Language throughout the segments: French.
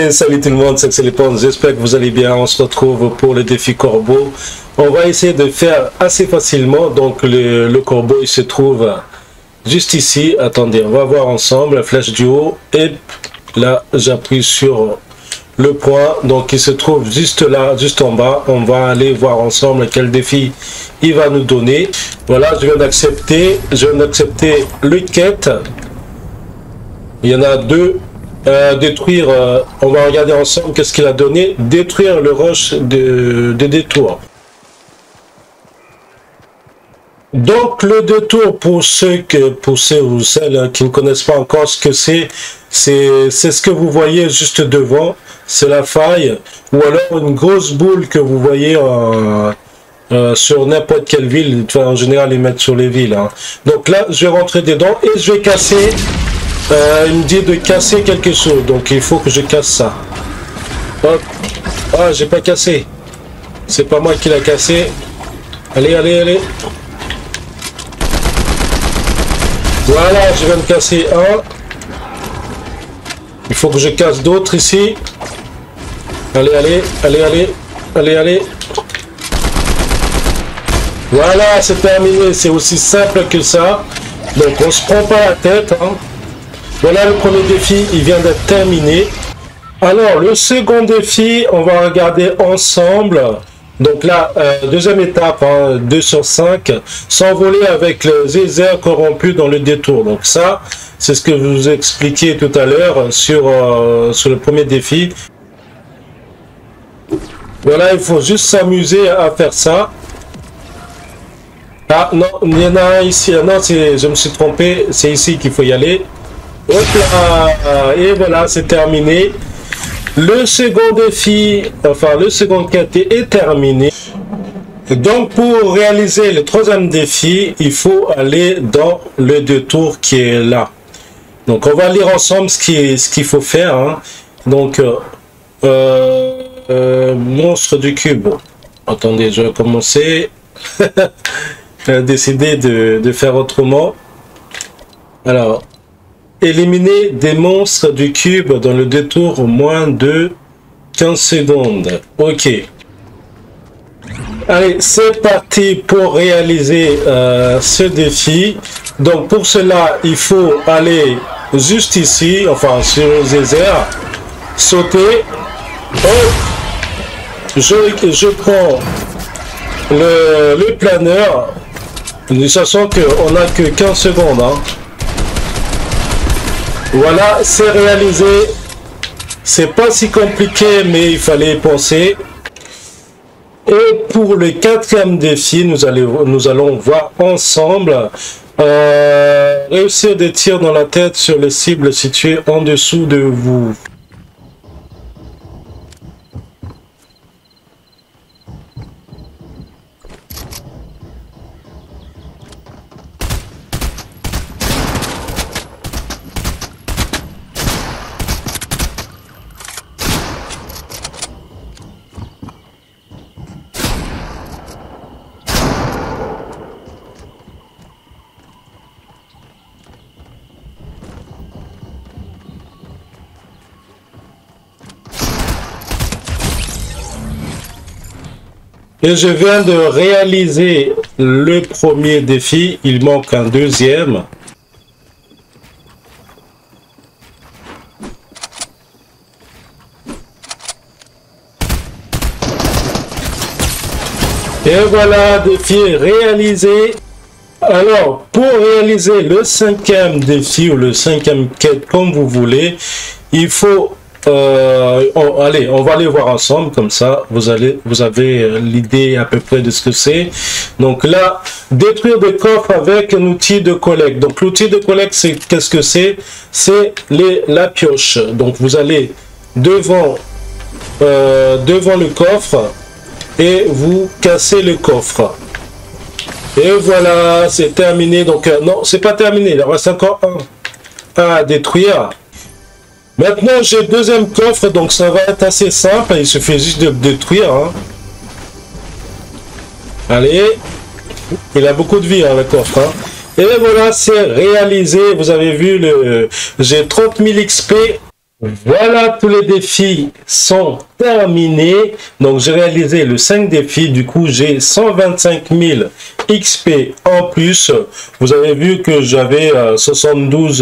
Salut tout le monde, c'est les Ponts, j'espère que vous allez bien. On se retrouve pour le défi corbeau. On va essayer de faire assez facilement. Donc le corbeau il se trouve juste ici. Attendez, on va voir ensemble la flèche du haut. Et là j'appuie sur le point. Donc il se trouve juste là, juste en bas. On va aller voir ensemble quel défi il va nous donner. Voilà, je viens d'accepter le quête. Il y en a deux. Détruire, on va regarder ensemble qu'est-ce qu'il a donné. Détruire le rush de détour. Donc le détour, pour ceux ou celles qui ne connaissent pas encore ce que c'est ce que vous voyez juste devant, c'est la faille, ou alors une grosse boule que vous voyez sur n'importe quelle ville. En général ils mettent sur les villes, hein. Donc là je vais rentrer dedans et je vais casser. Il me dit de casser quelque chose, donc il faut que je casse ça. Hop. Ah, j'ai pas cassé. C'est pas moi qui l'a cassé. Allez, allez, allez. Voilà, je viens de casser un. Il faut que je casse d'autres ici. Allez, allez, allez, allez. Allez, allez. Voilà, c'est terminé. C'est aussi simple que ça. Donc on se prend pas la tête, hein. Voilà, le premier défi, il vient d'être terminé. Alors, le second défi, on va regarder ensemble. Donc là, deuxième étape, hein, 2 sur 5, s'envoler avec les geysers corrompus dans le détour. Donc ça, c'est ce que je vous ai expliqué tout à l'heure sur le premier défi. Voilà, il faut juste s'amuser à faire ça. Ah non, il y en a un ici. Non, je me suis trompé, c'est ici qu'il faut y aller. Hop là, et voilà, c'est terminé. Le second défi, enfin le second quête est terminé. Donc pour réaliser le troisième défi, il faut aller dans le détour qui est là. Donc on va lire ensemble ce qu'il faut faire, hein. Donc monstre du cube. Attendez, je vais commencer. J'ai décidé de faire autrement. Alors, éliminer des monstres du cube dans le détour moins de 15 secondes. Ok. Allez, c'est parti pour réaliser ce défi. Donc pour cela, il faut aller juste ici, enfin sur le geyser, sauter. Hop. Je prends le planeur, de sachant qu'on n'a que 15 secondes, hein. Voilà, c'est réalisé. C'est pas si compliqué, mais il fallait penser. Et pour le quatrième défi, nous allons voir ensemble réussir des tirs dans la tête sur les cibles situées en dessous de vous. Et je viens de réaliser le premier défi, il manque un deuxième. Et voilà, défi réalisé. Alors, pour réaliser le cinquième défi ou le cinquième quête, comme vous voulez, il faut... allez, on va aller voir ensemble, comme ça vous avez l'idée à peu près de ce que c'est. Donc là, détruire des coffres avec un outil de collecte. Donc l'outil de collecte, c'est qu'est-ce que c'est? C'est la pioche. Donc vous allez devant le coffre et vous cassez le coffre. Et voilà, c'est terminé. Donc non, c'est pas terminé, il en reste encore un à détruire. Maintenant, j'ai le deuxième coffre, donc ça va être assez simple. Il suffit juste de le détruire, hein. Allez, il a beaucoup de vie, hein, le coffre, hein. Et voilà, c'est réalisé. Vous avez vu, j'ai 30 000 XP. Voilà, tous les défis sont terminés. Donc, j'ai réalisé le 5 défis. Du coup, j'ai 125 000 XP en plus. Vous avez vu que j'avais 72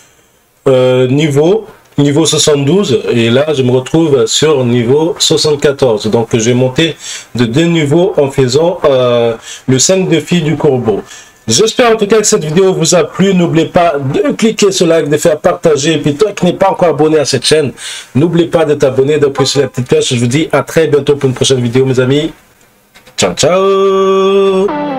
niveau 72. Et là, je me retrouve sur niveau 74. Donc, j'ai monté de 2 niveaux en faisant le 5 défis du corbeau. J'espère en tout cas que cette vidéo vous a plu. N'oubliez pas de cliquer sur like, de faire partager. Et puis toi qui n'es pas encore abonné à cette chaîne, n'oubliez pas de t'abonner, d'appuyer sur la petite cloche. Je vous dis à très bientôt pour une prochaine vidéo mes amis. Ciao, ciao.